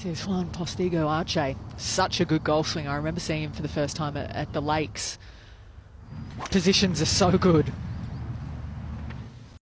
This is Juan Postigo Arce. Such a good golf swing. I remember seeing him for the first time at the Lakes. Positions are so good.